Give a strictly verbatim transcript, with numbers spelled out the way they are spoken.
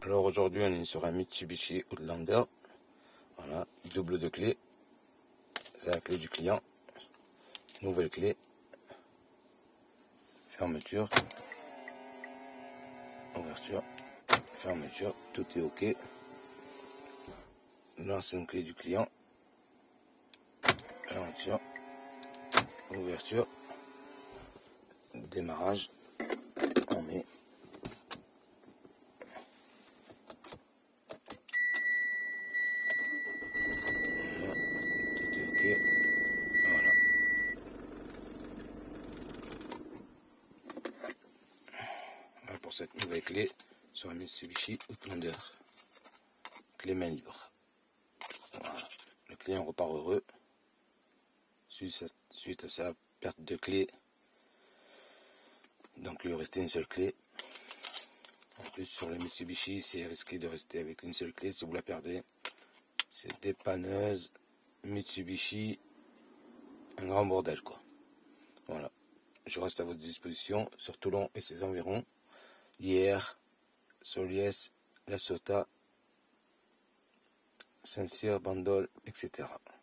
Alors aujourd'hui on est sur un Mitsubishi Outlander. Voilà, double de clé. C'est la clé du client. Nouvelle clé. Fermeture. Ouverture. Fermeture. Tout est ok. L'ancienne clé du client. Fermeture. Ouverture. Démarrage. On met. Voilà. Tout est ok. Voilà. Voilà pour cette nouvelle clé sur un Mitsubishi Outlander. Clé main libre. Voilà. Le client repart heureux. Suite à sa perte de clé, donc il lui restait une seule clé. En plus sur le Mitsubishi, c'est risqué de rester avec une seule clé si vous la perdez. C'est dépanneuse Mitsubishi, un grand bordel quoi. Voilà, je reste à votre disposition sur Toulon et ses environs. Hier, Soliès, La Ciotat, Saint-Cyr, Bandol, et cetera.